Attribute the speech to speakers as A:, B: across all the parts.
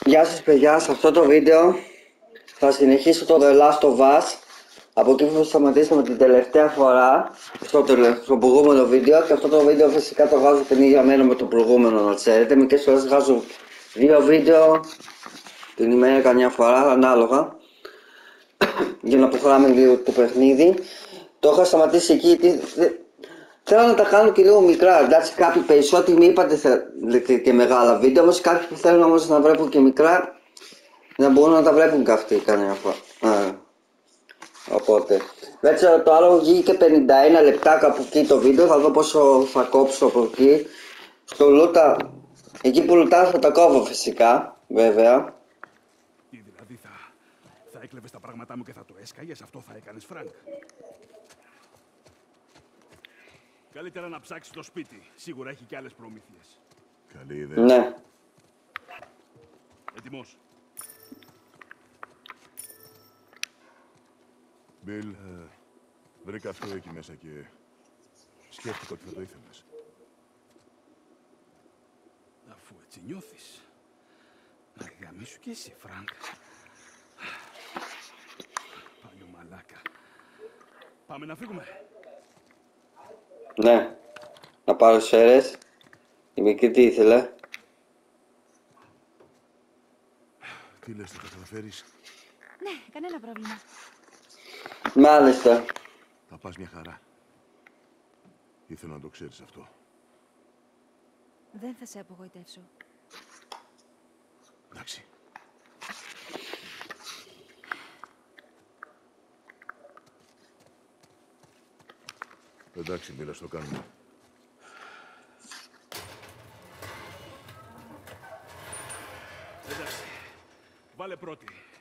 A: Γεια σας παιδιά, σε αυτό το βίντεο θα συνεχίσω το The Last of Us από εκεί που σταματήσαμε την τελευταία φορά στο προηγούμενο βίντεο, και αυτό το βίντεο φυσικά το βγάζω την ίδια μέρα με το προηγούμενο, να ξέρετε. Μερικές φορές βγάζω 2 βίντεο την ημέρα, καμιά φορά ανάλογα, για να προχωράμε λίγο το παιχνίδι. Το είχα σταματήσει εκεί. Θέλω να τα κάνω και λίγο μικρά, εντάξει. Κάποιοι περισσότεροι μου είπατε και μεγάλα βίντεο, όμως κάποιοι που θέλουν όμως να βλέπουν και μικρά, να μπορούν να τα βλέπουν και αυτοί κανένα φορά. Οπότε, έτσι το άλλο βγήκε 51 λεπτά κάπου εκεί το βίντεο. Θα δω πόσο θα κόψω από εκεί. Στο λούτα, εκεί που λουτάς θα τα κόβω φυσικά, βέβαια.
B: Τι δηλαδή θα έκλεβες τα πράγματά μου και θα το έσκαγες, αυτό θα έκανες, Φρανκ? Καλύτερα να ψάξεις το σπίτι, σίγουρα έχει και άλλες προμήθειες.
C: Καλή ιδέα.
A: Ναι.
B: Έτοιμος?
C: Μπιλ, βρήκα αυτό εκεί μέσα και σκέφτηκα ότι θα το ήθελες.
B: Αφού έτσι νιώθεις, να γαμίσου κι εσύ, Φρανκ. Παλιό μαλάκα. Πάμε να φύγουμε.
A: Ναι. Να πάρω σέρες. Η μικρή τι ήθελε?
C: Τι λες, θα τα καταφέρεις?
D: Ναι, κανένα πρόβλημα.
A: Μάλιστα.
C: Θα πας μια χαρά. Ήθελα να το ξέρεις αυτό.
D: Δεν θα σε απογοητεύσω.
C: Εντάξει. Εντάξει, Μπιλ, ας το κάνουμε.
B: Εντάξει, βάλε πρώτη.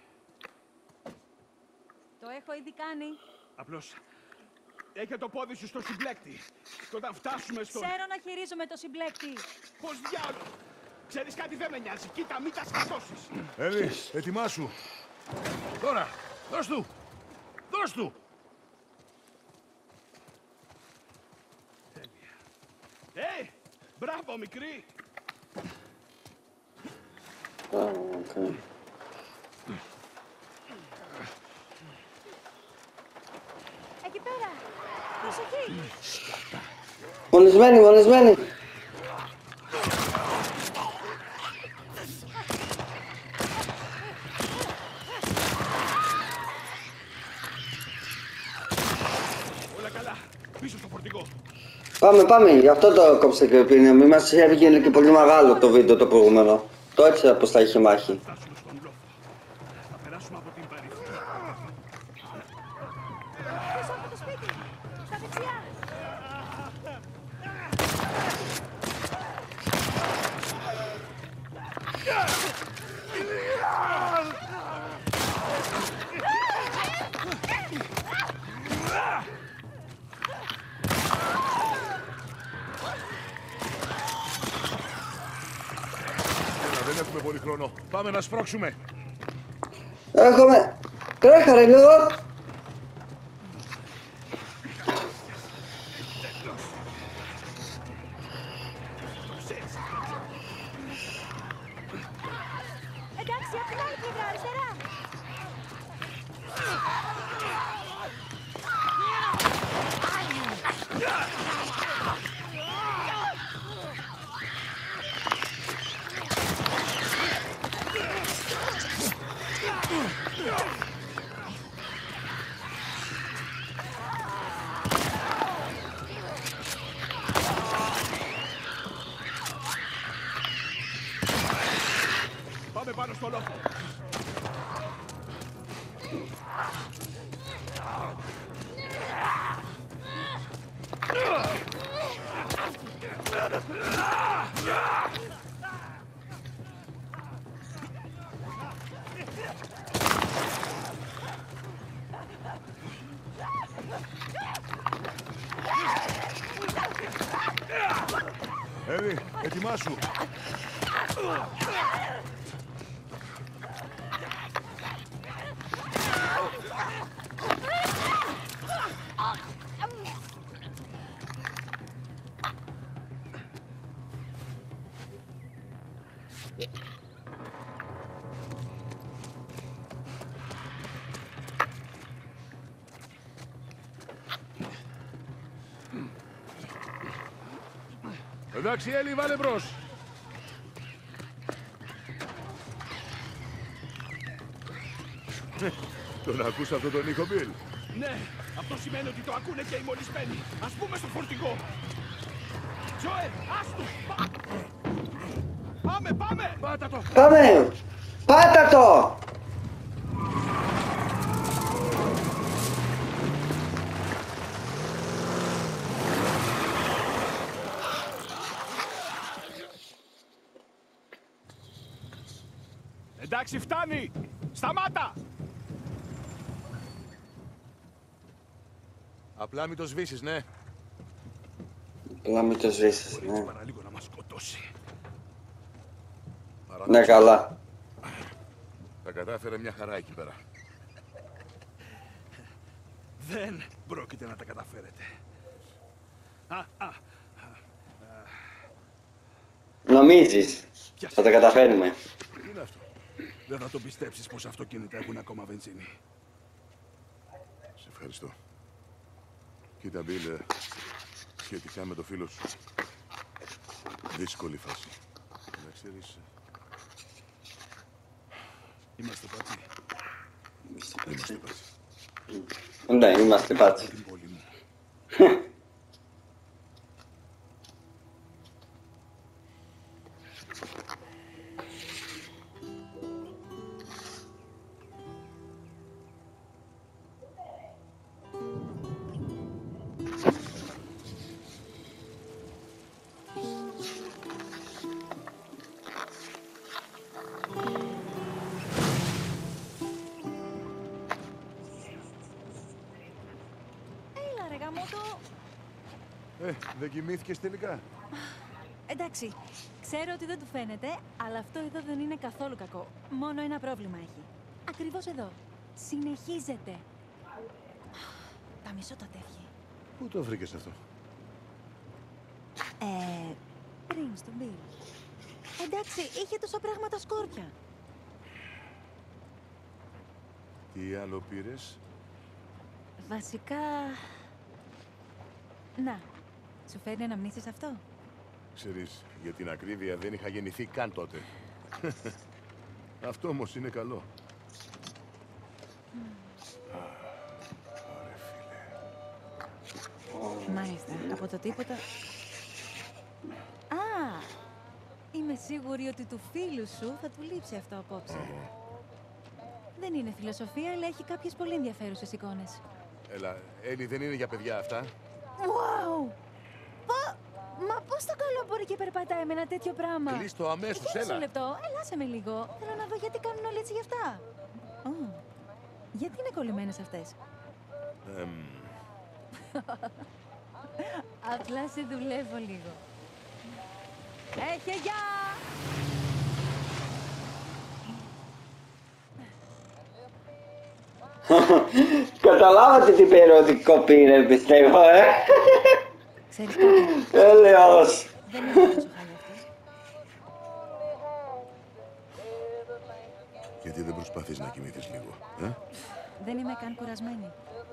D: Το έχω ήδη κάνει.
B: Απλώς, έχε το πόδι σου στο συμπλέκτη. Και όταν φτάσουμε στο...
D: Ξέρω να χειρίζομαι το συμπλέκτη.
B: Πώς διάολο! Ξέρεις κάτι, δεν με νοιάζει. Κοίτα, μην τα σκοτώσεις.
C: Έλη, ετοιμάσου. Τώρα, δώσ' του. Δώσ' του.
B: Τέλεια. Μπράβο, μικρή.
A: Okay.
D: Εκεί πέρα. Προσοχή.
A: Μολυσμένη, μολυσμένη.
B: Όλα καλά. Πίσω στο φορτηγό.
A: Πάμε, γι' αυτό το κόψε και πριν. Μην μας έβγαινε και πολύ μεγάλο το βίντεο το προηγούμενο. Το έτσι πως θα είχε μάχη.
B: Φτάσουμε στον λόφο. Θα περάσουμε από την παρήθεια.
D: Πίσω από το σπίτι. Στα δεξιά.
C: Δεν έχουμε πολύ χρόνο. Πάμε να σπρώξουμε.
A: Έρχομαι. Τρέχα ρε λίγο.
D: Εντάξει, από την άλλη πλευρά, αριστερά.
B: Πάμε πάνω στο λόφο.
C: Έλη, ετοιμάσου. Εντάξει, Έλλη, βάλε μπρος. Τον ακούς αυτό τον ήχο, Μπιλ?
B: Ναι, αυτό σημαίνει ότι το ακούνε και οι μολυσμένοι. Ας πούμε στο φορτηγό. Τζόελ, άστο! Πάμε, πάμε! Πάτα το!
A: Πάμε! Πάτα το!
B: Εντάξει, φτάνει! Σταμάτα!
C: Απλά μην το σβήσεις, ναι.
A: Απλά μην το σβήσεις,
B: Μπορεί
A: ναι.
B: παραλίγο να μας σκοτώσει.
A: Ναι, καλά.
C: Τα κατάφερε μια χαρά εκεί πέρα.
B: Δεν πρόκειται να τα καταφέρετε.
A: Νομίζεις. Θα τα καταφέρουμε.
C: Τι είναι αυτό?
B: Δεν θα το πιστέψεις πως αυτοκίνητα έχουν ακόμα βενζίνη.
C: Σε ευχαριστώ. Κοίτα, Μπιλ, σχετικά με το φίλο σου. Δύσκολη φάση. Να ξέρεις...
B: Είμαστε πάτσι.
C: Είμαστε πάτσι.
A: Ναι, είμαστε πάτσι.
B: Την πόλη μου.
D: Έλα ρε γαμώτο.
C: Δεν κοιμήθηκες τελικά?
D: Εντάξει, ξέρω ότι δεν του φαίνεται, αλλά αυτό εδώ δεν είναι καθόλου κακό. Μόνο ένα πρόβλημα έχει. Ακριβώς εδώ. Συνεχίζεται. Τα μισώ τα τεύχη.
C: Πού το βρήκες αυτό?
D: Πριν στον Μπιλ. Εντάξει, είχε τόσα πράγματα σκόρπια.
C: Τι άλλο πήρες?
D: Βασικά... Να, σου φέρνει αναμνήσεις αυτό.
C: Ξέρεις, για την ακρίβεια δεν είχα γεννηθεί καν τότε. Αυτό όμως είναι καλό. Ωραία, φίλε.
D: Μάλιστα, από το τίποτα... Α, είμαι σίγουρη ότι του φίλου σου θα του λείψει αυτό απόψε. Δεν είναι φιλοσοφία, αλλά έχει κάποιες πολύ ενδιαφέρουσες εικόνες.
C: Έλα, Έλλη, δεν είναι για παιδιά αυτά.
D: Wow! Μα πώς το καλό μπορεί και περπατάει με ένα τέτοιο πράγμα.
C: Κλείστο αμέσως,
D: Για μισό
C: έλα.
D: λεπτό, ελάσε με λίγο. Θέλω να δω γιατί κάνουν όλοι έτσι γι' αυτά. Γιατί είναι κολλημένες αυτές. Απλά σε δουλεύω λίγο. Έχε, γεια!
A: Καταλάβατε τι περιοδικό πήρε, πιστεύω,
D: Ξέρεις κάτι,
A: Έλεος.
D: δεν είναι τόσο χάλια αυτό.
C: Γιατί δεν προσπαθείς να κοιμηθείς λίγο,
D: Δεν είμαι καν κουρασμένη.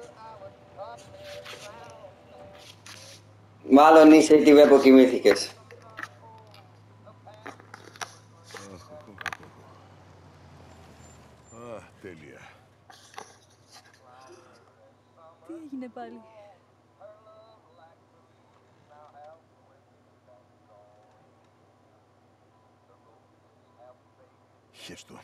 A: Μάλλον είσαι τι βλέπω κοιμήθηκες.
C: Τέλεια.
D: Τι έγινε πάλι.
C: Χέστο.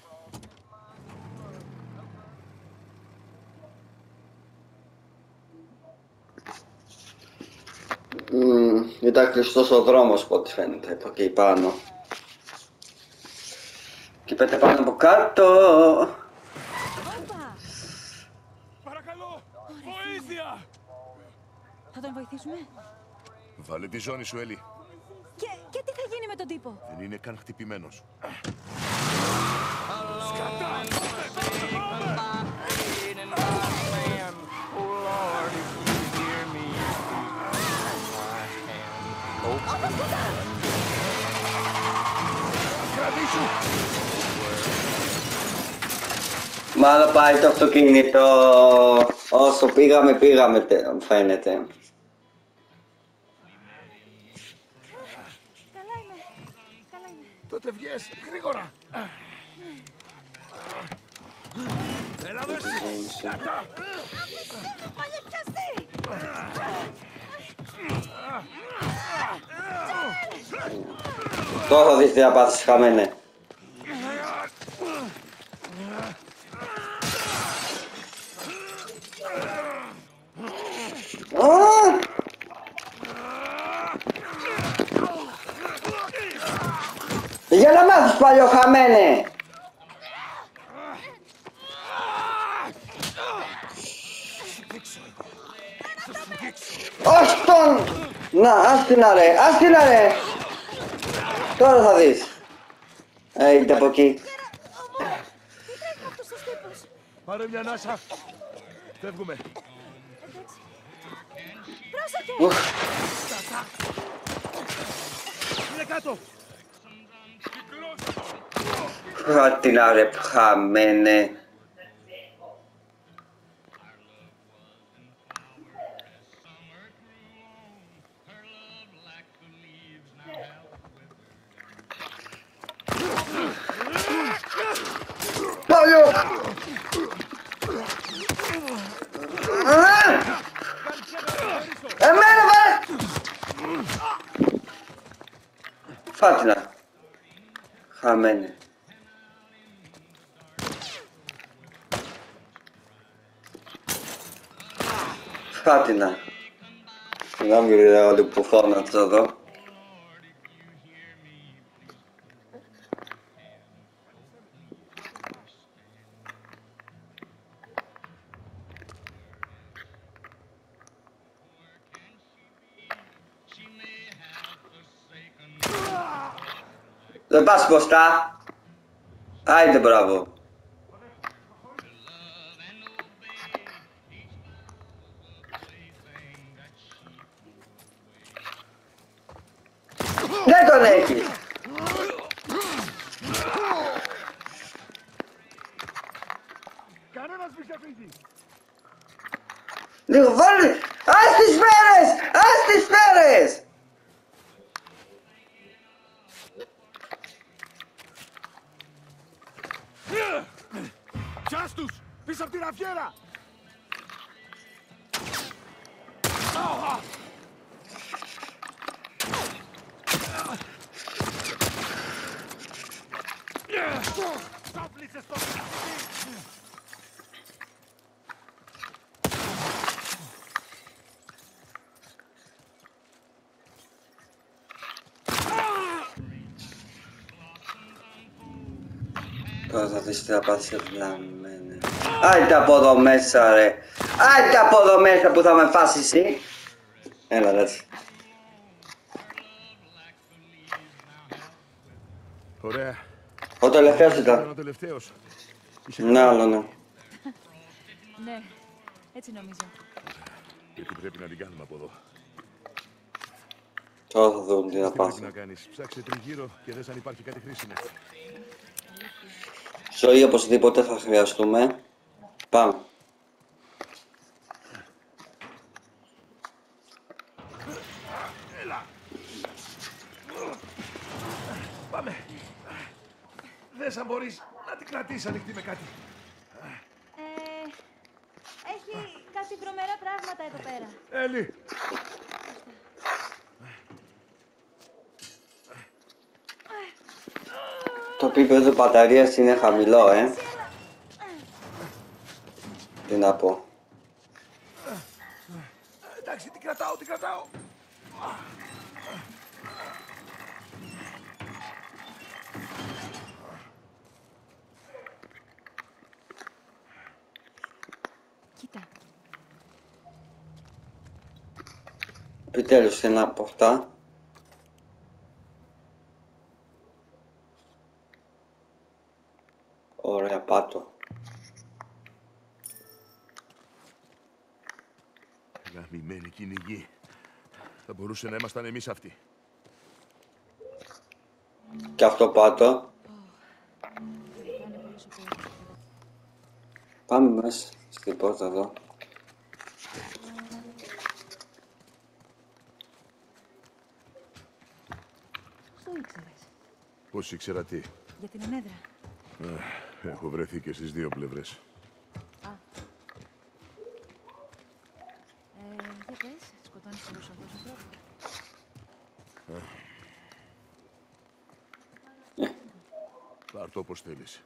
A: Ήταν κλειστός ο δρόμος από ό,τι φαίνεται, από εκεί πάνω. Και πέτε πάνω από κάτω.
D: Όπα!
B: Παρακαλώ! Βοήθεια!
D: Θα τον βοηθήσουμε.
C: Βάλε τη ζώνη σου, Έλλη.
D: Και τι θα γίνει με τον τύπο.
C: Δεν είναι καν χτυπημένος.
A: Μάλλον πάει το αυτοκίνητο. Όσο πήγαμε, φαίνεται.
B: Τότε βγες, γρήγορα. Έλα εδώ εσύ. Κάτα.
D: Πάλι πιαστεί!
A: Τώρα θα δεις τι θα πάθεις, χαμένε. Για να μάθεις παλιό, χαμένε. Όχι τον! Να, άστινα ρε, άστινα ρε! Τώρα θα δεις. Είτε από εκεί.
D: Τι τρέχει αυτός ο τύπος?
B: Πάρε μια ανάσα. Φεύγουμε.
D: Εντάξει. Πρόσεχε!
A: Ουφ.
B: Είναι κάτω.
A: Άστινα ρε, χαμένε. Παλιό! Εμένα πάρε! Φάτινα. Χαμένε. Φάτινα. Συγγνώμη ρε όλοι που φώναξα εδώ. Δεν πας μπροστά. Άιντε μπράβο. Δεν τον έχει.
B: Κανένας μη ξαφύγει.
A: Λίγο βάλει. Ας τις μέρες! Ας τις μέρες!
B: Πιάσ' τους! Πίσω απ' την ραφιέρα! Σάπλησες το πιάστη!
A: Τώρα θα δεις τι θα πάθεις ευλαμμένε. Άιντε από εδώ μέσα ρε. Άιντε από εδώ μέσα που θα με φάσεις εσύ. Έλα έτσι.
C: Ωραία.
A: Ο τελευταίος
C: Ήταν
A: ήταν.
C: ο τελευταίος.
A: Ναι, άλλο ναι.
D: Ναι, έτσι νομίζω.
C: Γιατί πρέπει να την κάνουμε από εδώ.
A: Τώρα θα δουν τι θα
C: Τι πρέπει
A: πάθω.
C: να κάνεις. Ψάξε τριγύρω και δες αν υπάρχει κάτι χρήσιμο.
A: Ζωή οπωσδήποτε θα χρειαστούμε. Πάμε.
B: Έλα! Πάμε! Δες αν μπορείς να την κρατήσεις ανοιχτή με κάτι.
D: Έχει κάτι βρωμερά πράγματα εδώ πέρα.
B: Έλλη!
A: Το επίπεδο μπαταρίας είναι χαμηλό, Τι να πω.
B: Εντάξει, την κρατάω, την κρατάω.
D: Κοίτα,
A: Επιτέλους ένα από αυτά. Ωραία, πάτω.
C: Γαμημένη κυνηγή. Θα μπορούσε να ήμασταν εμείς αυτοί.
A: Και αυτό πάτω. Πάμε μέσα στην πόρτα εδώ.
D: το ήξερες.
C: Πώς ήξερα τι.
D: Για την ενέδρα.
C: Έχω βρεθεί και στις δύο πλευρές.
D: Α. Για πες, σκοτώνεις πολλούς αυτούς ανθρώπους.
C: Πάρ' το όπως θέλεις.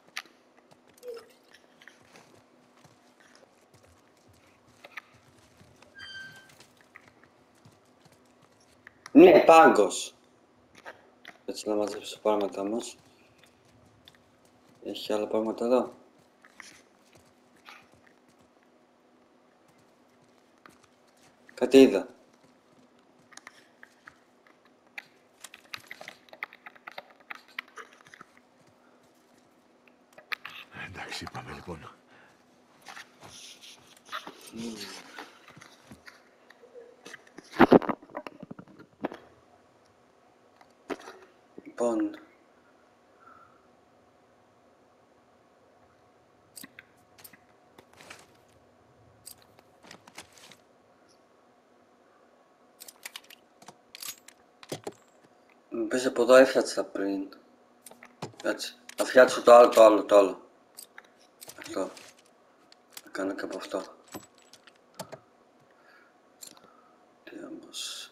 A: Ναι, πάγκος. Έτσι να μαζέψω τα πράγματα μας. Έχει άλλα πράγματα εδώ. Κάτι είδα.
C: Εντάξει, πάμε λοιπόν.
A: Λοιπόν. Πες από εδώ έφτιαξα πριν. Κάτσε. Θα φτιάξω το άλλο. Αυτό. Θα κάνω και από αυτό. Τι όμως.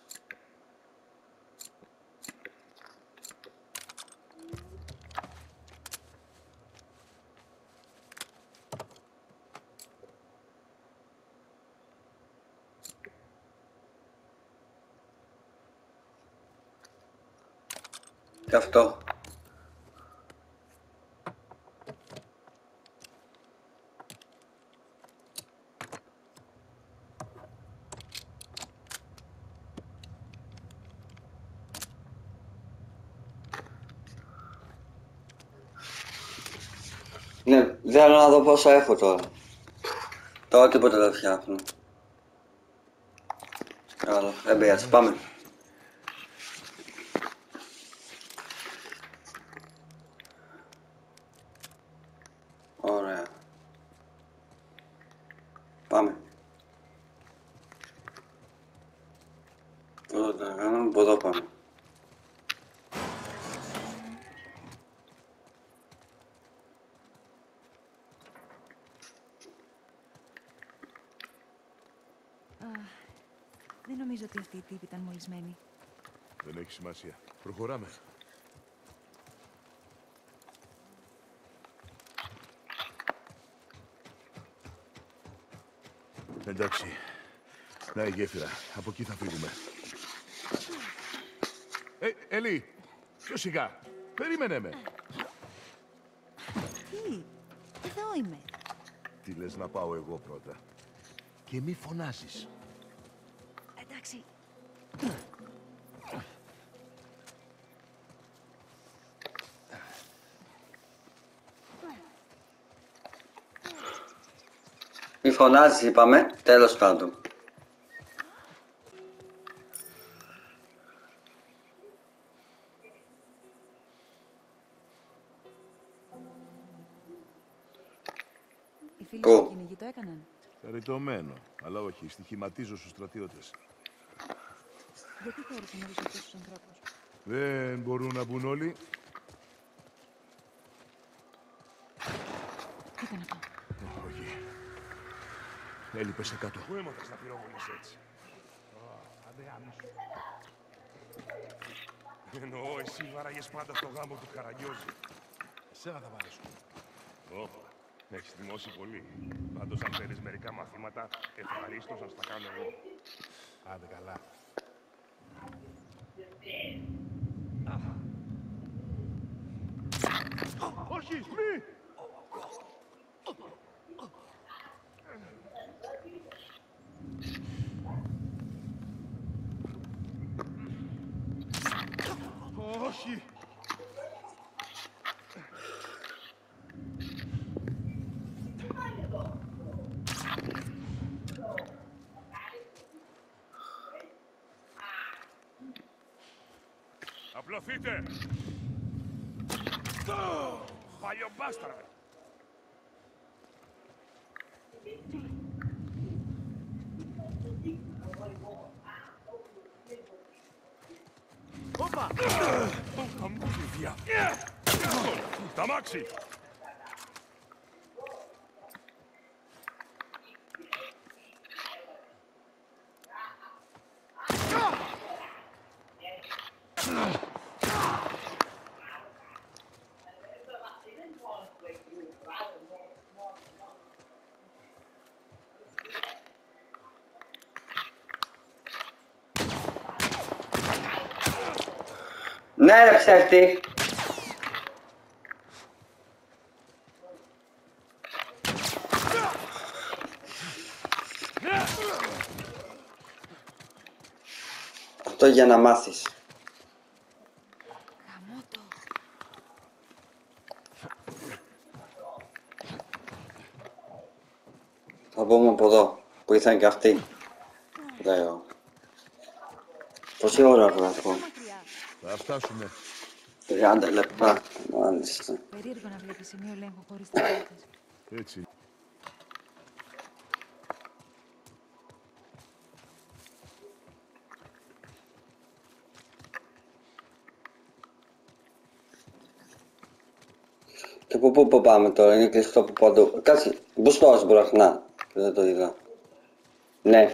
A: Και αυτό. Ναι, θέλω να δω πόσα έχω τώρα. Τώρα τίποτα δεν φτιάχνω. Άλλο, δεν πειράζει, πάμε. Ωραία. Πάμε. Εδώ τα κάναμε, από εδώ πάμε.
D: Δεν νομίζω ότι αυτή η τύπη ήταν μολυσμένη.
C: Δεν έχει σημασία. Προχωράμε. Εντάξει. Να η γέφυρα. Από εκεί θα φύγουμε. Ελί! Πιο σιγά. Περίμενε με.
D: Τι, εδώ είμαι.
C: Τι λες να πάω εγώ πρώτα. Και μη φωνάζεις.
D: Εντάξει.
A: Μη φωνάζεις είπαμε, τέλος πάντων.
D: Οι φίλοι σου κυνηγοί το έκαναν.
C: Χαριτωμένο. Αλλά όχι, στοιχηματίζω στους στρατιώτες.
D: Γιατί θέλεις να βρεις αυτούς τους ανθρώπους.
C: Δεν μπορούν να μπουν όλοι.
D: Τι ήταν αυτό.
C: Όχι. Έλειπε κάτω.
B: Πού έμαθες να πυροβολείς έτσι. Άντε άμυσου. Εννοώ, εσύ βάραγες πάντα στο γάμο του Καραγκιόζη. Εσένα θα μ' αρέσουν. Όπα, έχεις θυμώσει πολύ. Πάντως αν παίρνεις μερικά μαθήματα, ευχαρίστως να στα κάνω εγώ. Άντε καλά. Όχι, μη! Όχι! Απλωθείτε! Παλιομπάσταρδε! Αμμούδια. Τα μάξι.
A: Ναι ρε ψεύτη! Αυτό για να μάθεις.
D: Γαμώτο.
A: Θα πούμε από εδώ, που ήρθαν και αυτοί. Λέω. Πόση ώρα γράφω?
D: Μακριά.
C: Θα φτάσουμε.
A: 30 λεπτά. Μάλιστα.
D: Περίεργο να βλέπει σημείο ελέγχου χωρίς ταυτότητες.
C: Έτσι.
A: Και από πού πάμε τώρα, είναι κλειστό από παντού. Κάτσε, μπουστός μπροχνά. Δεν το είδα. Ναι.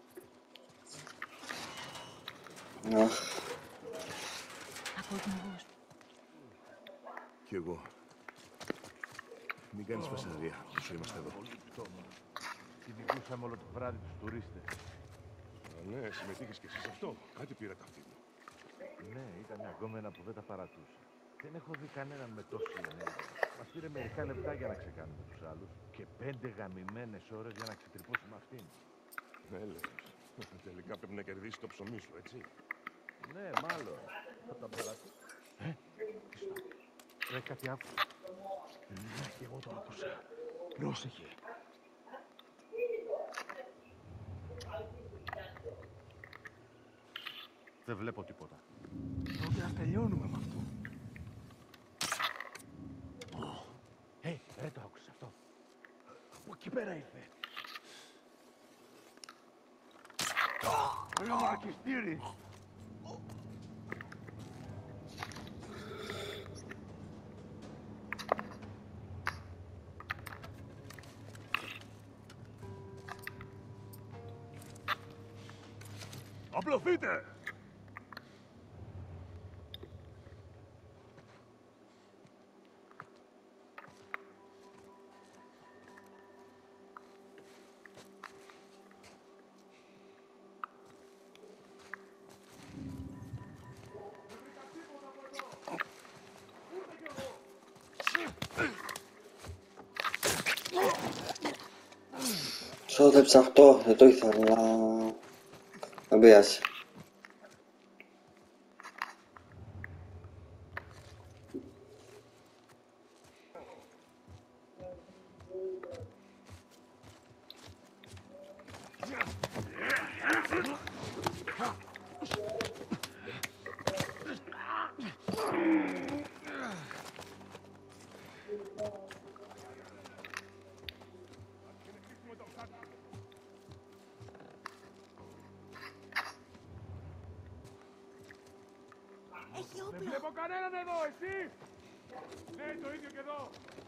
A: Αχ.
D: Ακούω κυνηγούς.
C: Κι εγώ. Μην κάνεις φασαρία όσο είμαστε εδώ.
E: Κυνηγούσαμε όλο το βράδυ τους τουρίστες.
B: Ναι, συμμετείχες και εσύ σε αυτό. Κάτι πήρα τα αυτή μου.
E: Ναι, ήταν αγκόμενα που δεν τα παρατούσε. Δεν έχω δει κανέναν με τόση ενέργεια. Μας πήρε μερικά λεπτά για να ξεκάνουμε τους άλλους και 5 γαμημένες ώρες για να ξετρυπώσουμε αυτήν.
B: Ναι, λες. Τελικά πρέπει να κερδίσει το ψωμί σου, έτσι.
E: Ναι, μάλλον. Θα τα παρατούσε. Ρε, κάτι άκουσα. Ναι, και εγώ το άκουσα. Πρόσεχε. Δεν βλέπω τίποτα.
B: Τότε ας τελειώνουμε με αυτό.
E: Ρε, το άκουσες αυτό. Από εκεί πέρα ήρθε.
B: Ρε μαρακιστήρι. Απλωθείτε!
A: Ξόδεψα αυτό, δεν το ήθελα. Δεν πειράζει.
D: Έχει
B: Δεν
D: όπλο.
B: βλέπω κανέναν εδώ, εσύ! Ναι, το ίδιο και εδώ.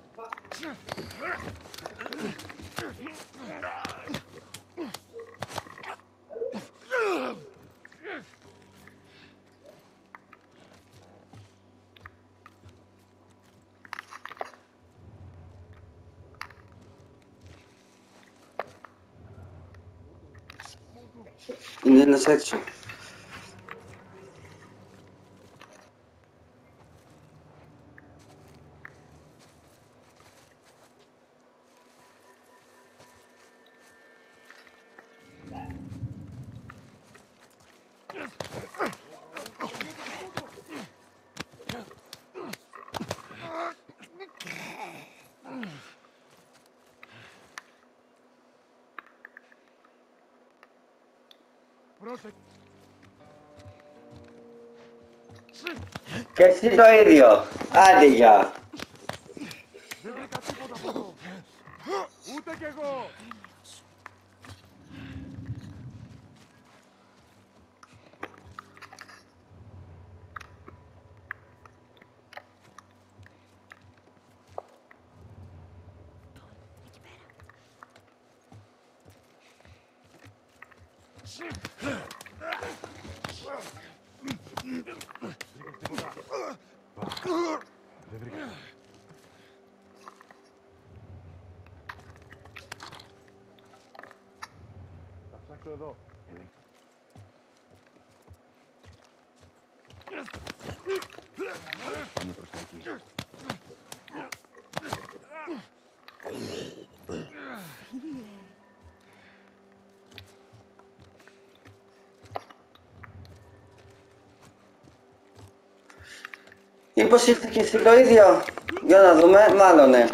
A: Είναι ένας έξω.
B: Πρόσεχε.
A: Και εσύ το ίδιο. Άντε γεια.
B: Δεν βρήκα τίποτα από εδώ. Ούτε κι εγώ.
E: Δεν βρήκα. Θα ψάξω εδώ.
C: Πάμε προς τα εκεί.
A: Μήπως ήρθε και εσύ το ίδιο. Για να δούμε, μάλλον ναι.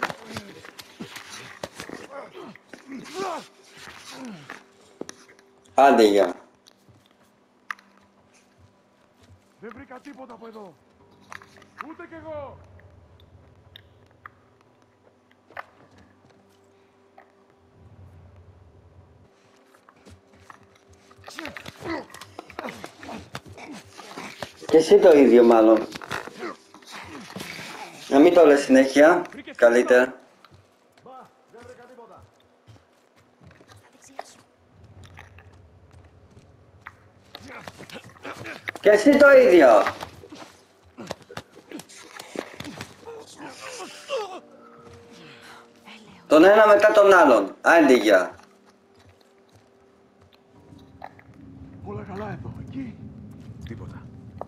A: Άντε γεια.
E: Δεν βρήκα τίποτα από εδώ. Ούτε κι εγώ.
A: Και εσύ το ίδιο μάλλον. Να μην το λες συνέχεια. Καλύτερα.
E: Μπα, δεν βρήκα τίποτα.
A: Και εσύ το ίδιο. Τον ένα μετά τον άλλον. Άντε γεια.
E: Όλα καλά εδώ, εκεί.
C: Τίποτα.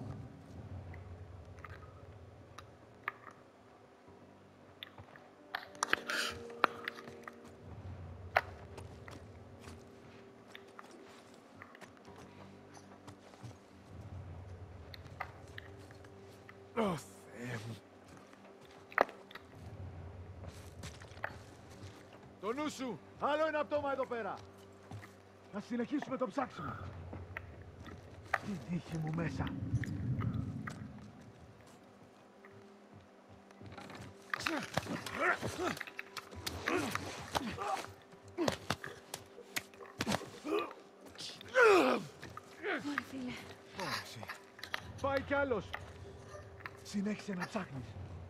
E: Ω, Θεέ μου. Το νου σου! Άλλο ένα πτώμα εδώ πέρα! Θα συνεχίσουμε το ψάξιμο. Την τύχη μου μέσα.
D: Ωραία, φίλε.
E: Όρεξη. Πάει κι άλλος. Συνέχισε να ψάχνεις.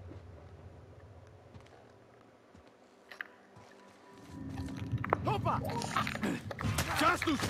E: Όπα! Πιάσ' τους!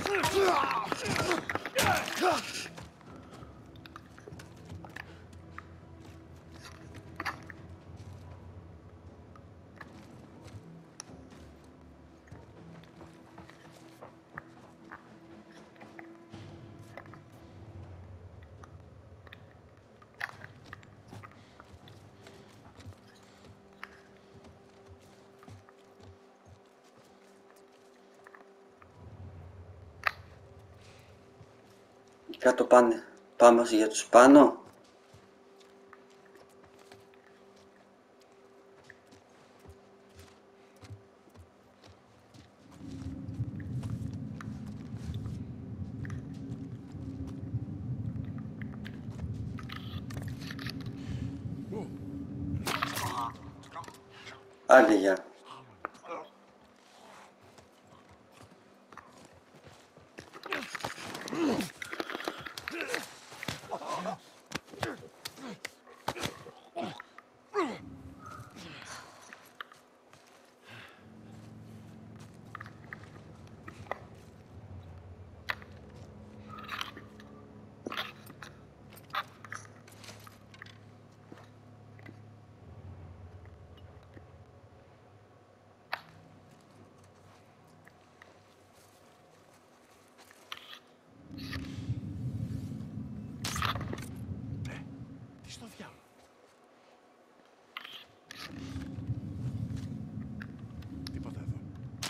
A: Κάτω πάνε. Πάμε για τους πάνω. Άντε γεια.
E: Τι στο διάλογο.
C: Τίποτα εδώ.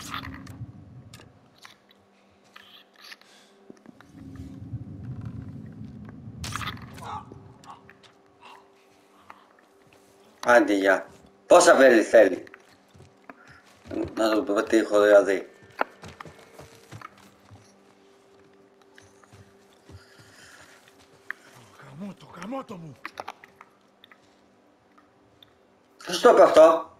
A: Άντε γεια. Πόσα βέλη θέλει. Να το πετύχω δηλαδή.
E: Γαμώτο μου.
A: Ποιος το είπε αυτό.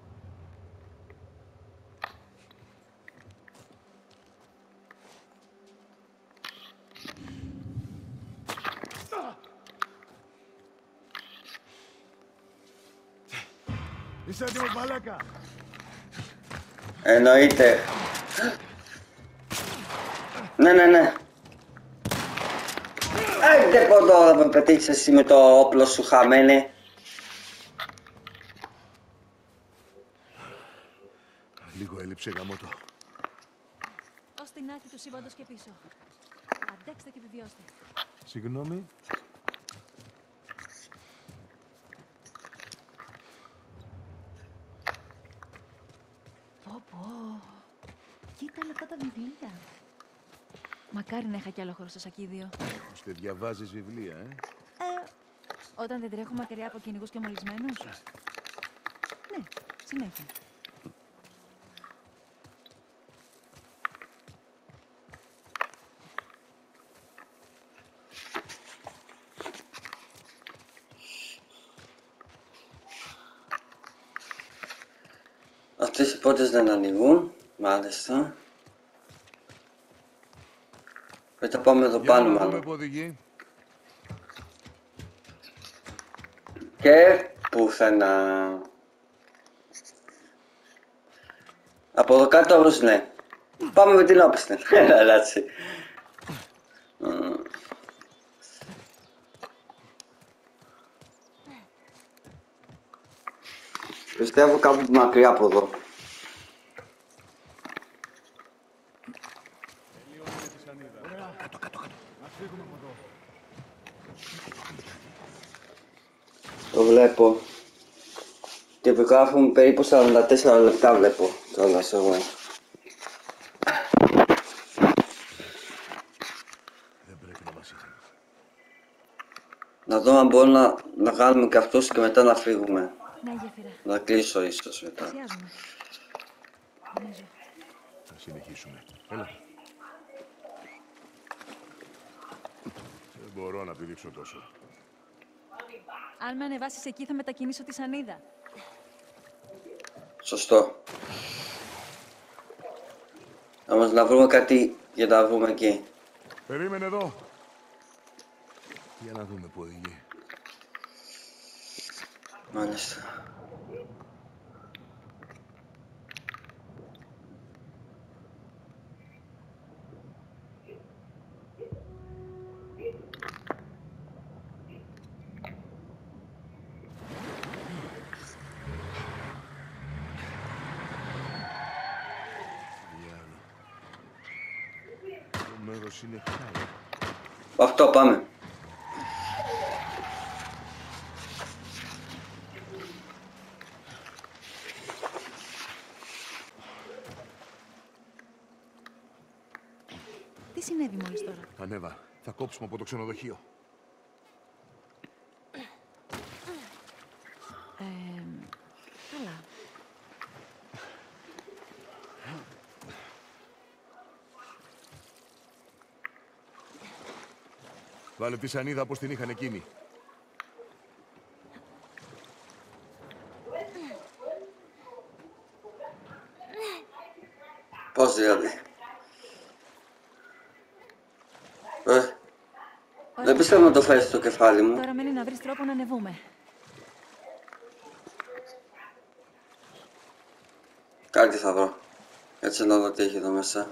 E: Είσαι έτοιμος, μαλάκα.
A: Εννοείται. Ναι. Άιντε ποντό να με πετύχεις εσύ με το όπλο σου χαμένε.
C: Λίγο έλειψε γαμότο.
D: Ως την άκρη του σύμπαντος και πίσω. Αντέξτε και επιβιώστε.
C: Συγγνώμη.
D: Πω. Κοίτα αυτά τα βιβλία. Μακάρι να είχα κι άλλο χώρο στο σακίδιο.
C: Ώστε διαβάζεις βιβλία,
D: Όταν δεν τρέχω μακριά από κυνηγούς και μολυσμένους. Ναι, συνέχεια.
A: Αυτές οι πόρτες δεν ανοίγουν, μάλιστα. Πρέπει να πάμε εδώ πάνω μάλλον. Και πουθενά. Από εδώ κάτω όμως ναι. Πάμε με την όπισθεν. Ελάτσι. Πιστεύω κάπου μακριά από εδώ. Το βλέπω. Και επιγράφουμε περίπου 44 λεπτά βλέπω κιόλας εγώ.
C: Δεν πρέπει να μας είχαν.
A: Να δω αν μπορώ να κάνουμε και αυτούς και μετά να φύγουμε.
D: Ναι, γέφυρα.
A: Να κλείσω ίσως μετά.
D: Πλησιάζουμε. Νομίζω.
C: Θα συνεχίσουμε. Έλα. Δεν μπορώ να πηδήξω τόσο.
D: Αν με ανεβάσεις εκεί θα μετακινήσω τη σανίδα.
A: Σωστό. Όμως να βρούμε κάτι για να βγούμε εκεί.
C: Περίμενε εδώ. Για να δούμε που οδηγεί.
A: Μάλιστα.
C: Το μέρος είναι χάρη.
A: Αυτό πάμε.
D: Τι συνέβη μόλις τώρα?
C: Ανέβα. Θα κόψουμε από το ξενοδοχείο.
D: Καλά.
C: Βάλε τη σανίδα όπως την είχαν εκείνοι.
A: Πώς δηλαδή? Δεν πιστεύω να το φέρεις στο κεφάλι μου.
D: Τώρα μένει να βρεις τρόπο να ανεβούμε.
A: Κάτι θα βρω. Έτσι να δω τι έχει εδώ μέσα.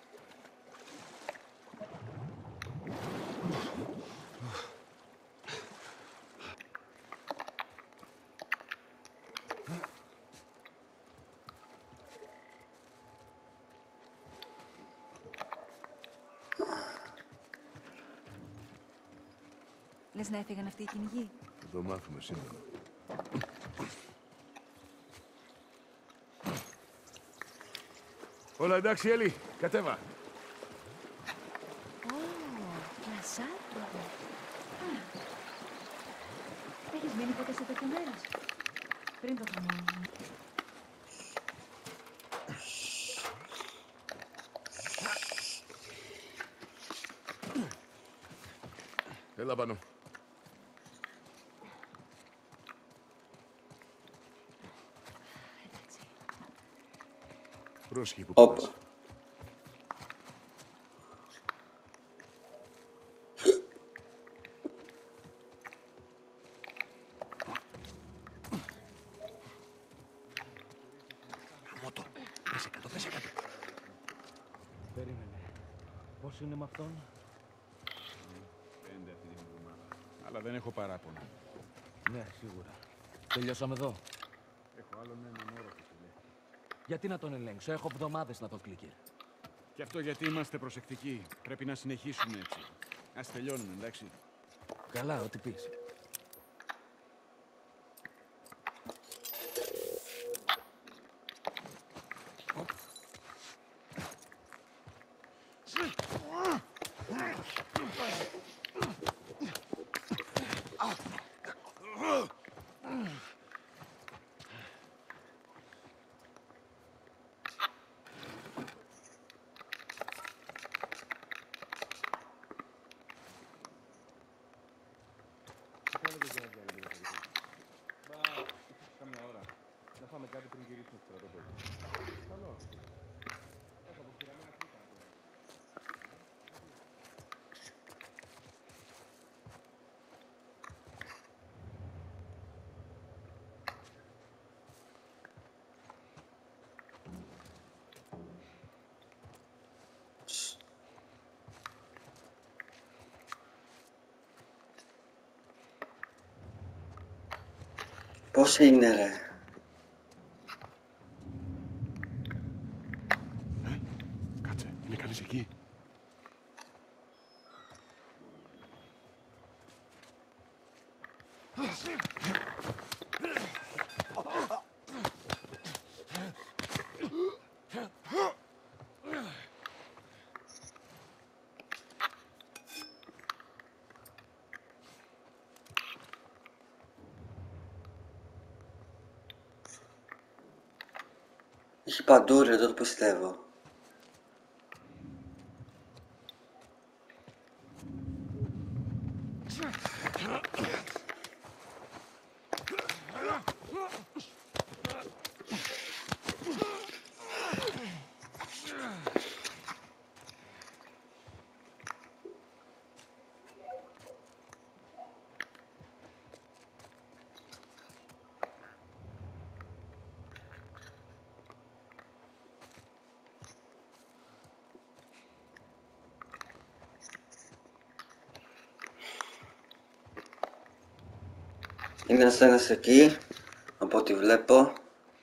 D: Λες να έφυγαν αυτοί οι κυνηγοί?
C: Θα το μάθουμε σήμερα. Όλα εντάξει, Έλλη. Κατέβα.
D: Κλασάκι. Έχεις μείνει ποτέ σε τέτοιο μέρος? Πριν το χαμό.
C: Έλα πάνω. Πρόσχη που
A: Όπα.
C: πας. Γαμώτο. Πέσε κάτω, πέσε κάτω.
E: Περίμενε. Πώς είναι με αυτόν?
F: 50 Αλλά δεν έχω παράπονο.
G: Ναι, σίγουρα. Τελειώσαμε εδώ.
F: Έχω άλλον έναν όροφο, φίλε.
G: Γιατί να τον ελέγξω, έχω εβδομάδες να τον κλικέρ.
F: Και αυτό γιατί είμαστε προσεκτικοί. Πρέπει να συνεχίσουμε έτσι. Ας τελειώνουμε, εντάξει.
G: Καλά, ό,τι πεις.
A: Πώς είναι ρε?
C: Κάτσε, είναι κανείς εκεί?
A: Έχει παντού ρε, δεν το πιστεύω. Είναι ένας εκεί, από ό,τι βλέπω.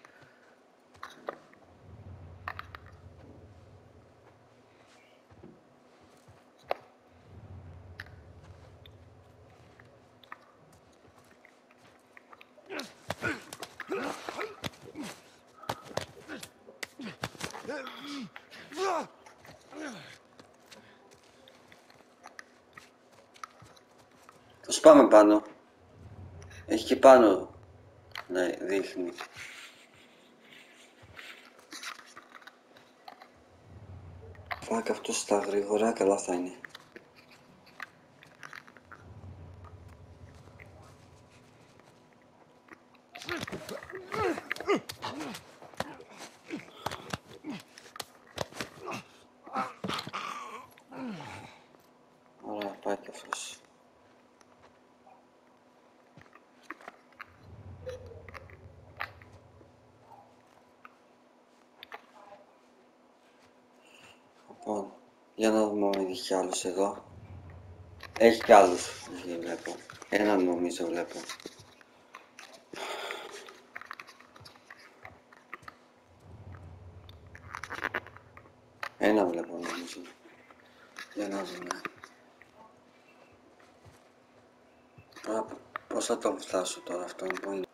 A: Ας πάμε πάνω. Έχει και πάνω, ναι, δείχνει. Φάκα αυτό στα γρήγορα, καλά θα είναι. Ωραία, πάει και αυτός. Λοιπόν, για να δούμε αν έχει κι άλλους εδώ. Έχει κι άλλους, δεν βλέπω. Έναν νομίζω βλέπω. Ένα βλέπω νομίζω. Για να δούμε. Πώς θα τον φτάσω τώρα αυτόν που είναι?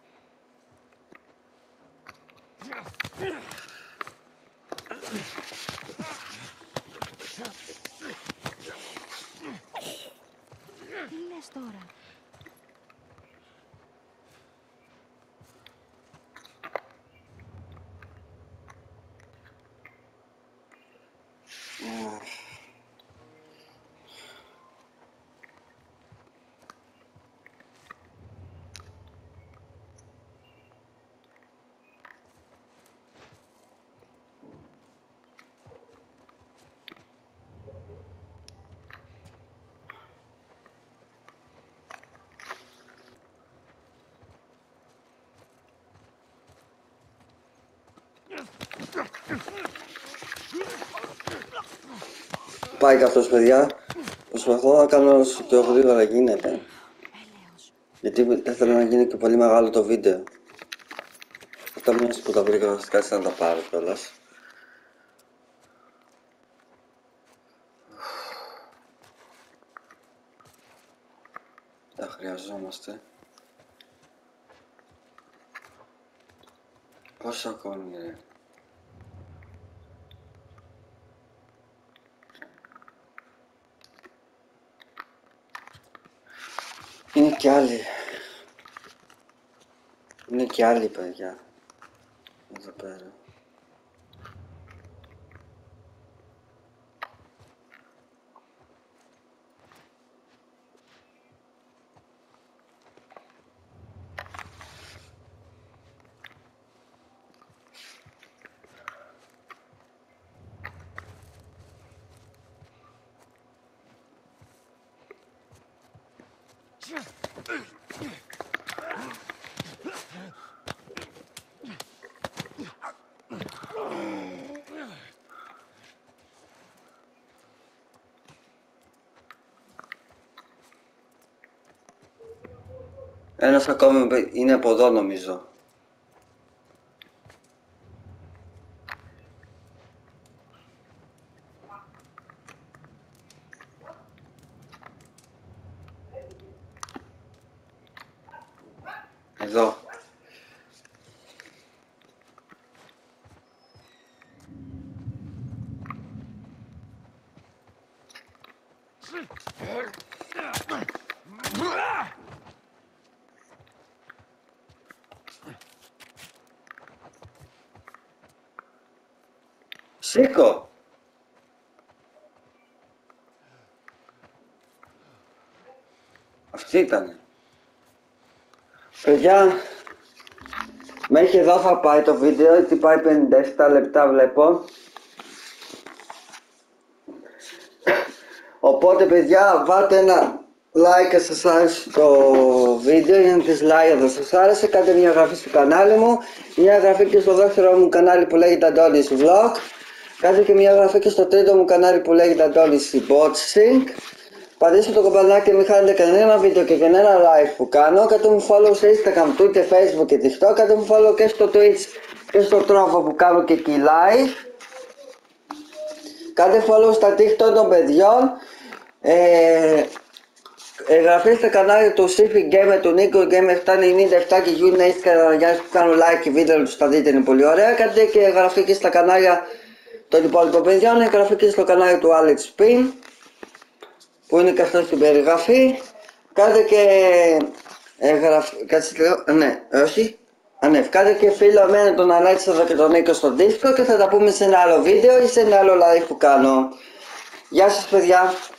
D: Τι λες τώρα?
A: Πάει και αυτός παιδιά. Προσπαθώ να κάνω όσο πιο γρήγορα γίνεται.
D: Έλα.
A: Γιατί δεν θέλω να γίνει και πολύ μεγάλο το βίντεο. Αυτά μόνος που τα βρήκα κάτσε να τα πάρω κιόλας. Τα χρειαζόμαστε. Πόσο ακόμη ρε. Είναι κι άλλοι. Είναι κι άλλοι παιδιά. Εδώ πέρα. Ένας ακόμη είναι από εδώ νομίζω. Εδώ. Σήκω! Αυτή ήτανε. Παιδιά, μέχρι εδώ θα πάει το βίντεο, γιατί πάει 57 λεπτά βλέπω. Οπότε παιδιά, βάλτε ένα like αν σας άρεσε το βίντεο, για να dislike αν δεν σας άρεσε, κάντε μια εγγραφή στο κανάλι μου, μια εγγραφή και στο δεύτερο μου κανάλι που λέγεται Αντώνης Vlog. Κάντε και μια εγγραφή και στο τρίτο μου κανάλι που λέγεται Αντώνης Botsync. Πατήστε το κομπανάκι και μην χάνετε κανένα βίντεο και κανένα live που κάνω. Κάντε μου follow στο Instagram, Twitter, Facebook και TikTok. Κάντε μου follow και στο Twitch και στο τρόπο που κάνω και εκεί live. Κάντε follow στα TikTok των παιδιών. Εγγραφή στα κανάλια του Siffy Gamer, του Nico Gamer 797 και Unite Καραγιάννης που κάνουν like και βίντεο τους τα δείτε, είναι πολύ ωραία. Κάντε και εγγραφή και στα κανάλια των υπόλοιπων παιδιών. Εγγραφή και στο κανάλι του Alex Pin που είναι και αυτό στην περιγραφή. Κάντε και εγγραφή, κάτσε λέω, ναι, όχι. Κάντε και φίλο εμένα τον Αλέξανδρο και τον Νίκο στο Discord και θα τα πούμε σε ένα άλλο βίντεο ή σε ένα άλλο live που κάνω. Γεια σας παιδιά.